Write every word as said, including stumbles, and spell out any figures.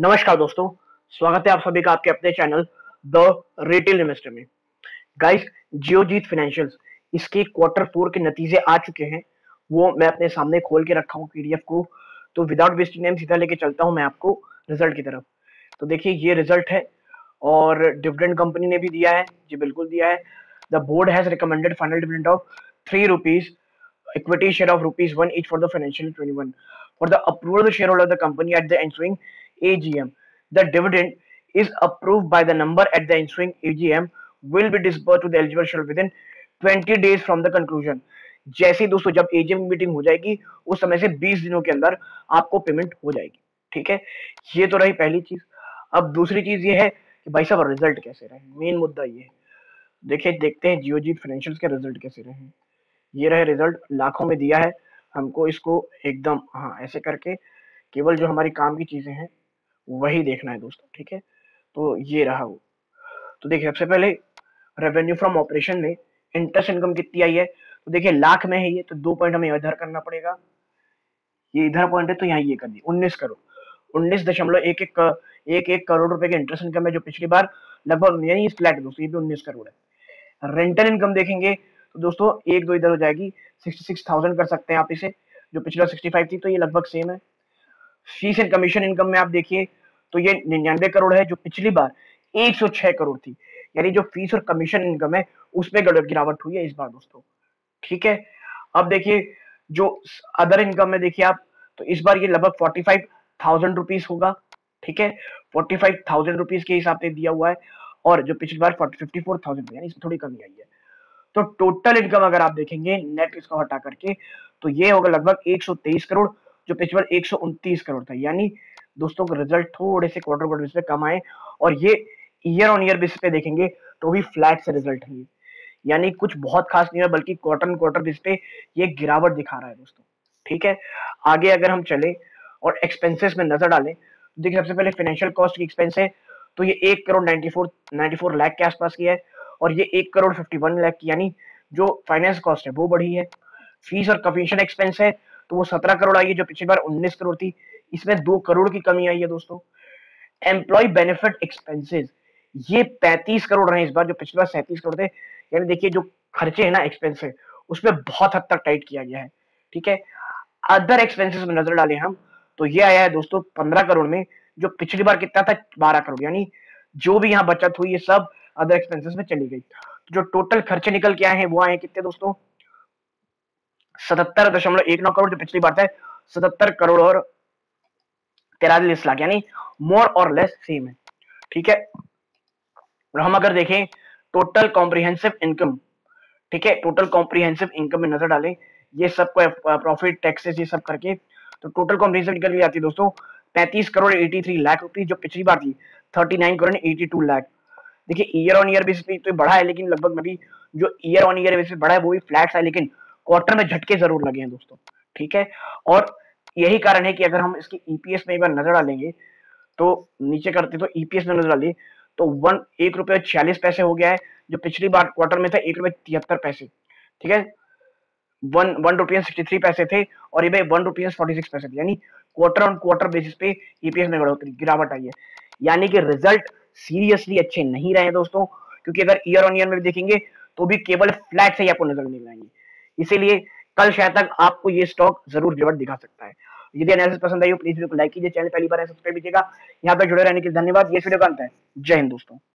नमस्कार दोस्तों, स्वागत है आप सभी का आपके अपने चैनल द रिटेल इन्वेस्टर में। गाइस, जियोजीत फाइनेंशियल्स इसके क्वार्टर फोर के नतीजे आ चुके हैं। वो मैं अपने सामने खोल के रखा हूँ पीडीएफ को। तो विदाउट वेस्टिंग टाइम सीधा लेके चलता हूँ मैं आपको रिजल्ट की तरफ। तो देखिए ये रिजल्ट है और डिविडेंड कंपनी ने भी दिया है, जी बिल्कुल दिया है। The board has recommended final dividend of three rupees equity share of rupees one each for the financial twenty-one for the approval of the shareholder of the company at the ensuing A G M. The dividend is approved by the number at the ensuing A G M will be disbursed to the eligible shareholder within twenty days from the conclusion. जैसे ही दोस्तों जब AGM meeting हो जाएगी उस समय से बीस दिनों के अंदर आपको पेमेंट हो जाएगी। ठीक है, ये तो रही पहली चीज। अब दूसरी चीज ये है कि भाई साहब रिजल्ट कैसे रहे, मेन मुद्दा ये है। देखिए देखते हैं जियोजीत फाइनेंशियल्स के रिजल्ट कैसे रहे। ये रहे रिजल्ट, लाखों में दिया है हमको इसको एकदम, हाँ ऐसे करके केवल जो हमारी काम की चीजें हैं वही देखना है दोस्तों। ठीक है, तो ये रहा वो। तो देखिए सबसे पहले रेवेन्यू फ्रॉम ऑपरेशन में इंटरेस्ट इनकम कितनी आई है, तो देखिए लाख में है ये, तो दो पॉइंट हमें इधर करना पड़ेगा। ये इधर पॉइंट है तो यहाँ ये कर दी उन्नीस करोड़, उन्नीस दशमलव एक एक एक एक करोड़ रुपए के इंटरेस्ट इनकम है, जो पिछली बार लगभग यानी फ्लैट दोस्तों, ये भी उन्नीस करोड़ है। रेंटल इनकम देखेंगे तो दोस्तों एक दो इधर हो जाएगी, सिक्सटी सिक्स थाउजेंड कर सकते हैं आप इसे, जो पिछला सिक्सटी फाइव थी, तो ये लगभग सेम है। फीस एंड कमीशन इनकम में आप देखिए तो ये निन्यानवे करोड़ है, जो पिछली बार एक सौ छह करोड़ थी। यानी जो फीस और कमीशन इनकम है उसमें गिरावट हुई है इस बार दोस्तों। ठीक है, अब देखिए जो अदर इनकम में देखिए आप, तो इस बार ये लगभग फोर्टी फाइव थाउजेंड रुपीज होगा। ठीक है, फोर्टी फाइव थाउजेंड रुपीज के हिसाब से दिया हुआ है, और जो पिछली बार फिफ्टी फोर थाउजेंड, यानी इसमें थोड़ी कमी आई है। तो टोटल इनकम अगर आप देखेंगे नेट इसको हटा करके, तो ये होगा लगभग एक सौ तेईस करोड़, जो पिछले बार एक सौ उनतीस करोड़ था। यानी दोस्तों रिजल्ट थोड़े से क्वार्टर क्वार्टर बेसिस पे कम आए, और ये ईयर ऑन ईयर बेसिस पे देखेंगे तो भी फ्लैट से रिजल्ट है। यानी कुछ बहुत खास नहीं है, बल्कि क्वार्टर क्वार्टर बेसिस पे ये गिरावट दिखा रहा है दोस्तों। ठीक है, आगे अगर हम चले और एक्सपेंसेस में नजर डालें, तो देखिए सबसे पहले फाइनेंशियल कॉस्ट की एक्सपेंस है, तो ये एक crore ninety four ninety four lakh के आसपास की है, और ये एक करोड़ फिफ्टी वन लाख की, यानी जो फाइनेंस कॉस्ट है वो बढ़ी है। फीस और कमीशन एक्सपेंस है तो वो सत्रह करोड़ आई है, जो पिछली बार उन्नीस करोड़ थी, इसमें दो करोड़ की कमी आई है दोस्तों। एम्प्लॉय बेनिफिट एक्सपेंसेस ये पैंतीस करोड़ रहे इस बार, जो पिछली बार सैंतीस करोड़ थे। यानी देखिए जो खर्चे हैं ना एक्सपेंस है, उसमें बहुत हद तक टाइट किया गया है। ठीक है, अदर एक्सपेंसेस में नजर डालें हम, तो ये आया है दोस्तों पंद्रह करोड़ में, जो पिछली बार कितना था बारह करोड़। यानी जो भी यहाँ बचत हुई ये सब अदर एक्सपेंसेस में चली गई। तो जो टोटल खर्चे निकल के आए हैं वो आए कितने दोस्तों, सतहत्तर दशमलव एक नौ करोड़, जो पिछली बार था सतहत्तर करोड़ और तिरालीस लाख, यानी मोर और लेस सेम है। ठीक है, और हम अगर देखें टोटल कॉम्प्रिहेंसिव इनकम, ठीक है, टोटल कॉम्प्रिहेंसिव इनकम में नजर डालें, ये सबको प्रॉफिट टैक्सेस ये सब करके, तो टोटल कॉम्प्रिहेंसिव निकल के आती है दोस्तों पैंतीस करोड़ तिरासी लाख रुपए, जो पिछली बार थी उनतालीस करोड़ बयासी लाख। देखिए ईयर ऑन ईयर बेसिस पे तो बढ़ा है, लेकिन लगभग अभी जो ईयर ऑन ईयर बेसिस बढ़ा है वो भी फ्लैट है, लेकिन क्वार्टर में झटके जरूर लगे हैं दोस्तों। ठीक है, और यही कारण है कि अगर हम इसकी ईपीएस में एक बार नजर डालेंगे, तो नीचे करते तो ईपीएस में नजर डालिए तो वन एक रुपये छियालीस पैसे हो गया है, जो पिछली बार क्वार्टर में था एक रुपये तिहत्तर पैसे। ठीक है, वन वन रुपये सिक्सटी थ्री पैसे थे, और ये वन रुपये फोर्टी सिक्स पैसे थे। यानी क्वार्टर ऑन क्वार्टर बेसिस पे ईपीएस में गिरावट आई है। यानी कि रिजल्ट सीरियसली अच्छे नहीं रहे दोस्तों, क्योंकि अगर ईयर ऑन ईयर में भी देखेंगे तो भी केवल फ्लैट से ही आपको नजर नहीं आएंगे। इसीलिए कल शायद तक आपको ये स्टॉक जरूर गिरावट दिखा सकता है। यदि एनालिसिस पसंद आई हो प्लीज वीडियो को लाइक कीजिए, चैनल पहली बार है सब्सक्राइब कीजिएगा। यहाँ पर जुड़े रहने के लिए धन्यवाद। ये वीडियो का अंत है। जय हिंद दोस्तों।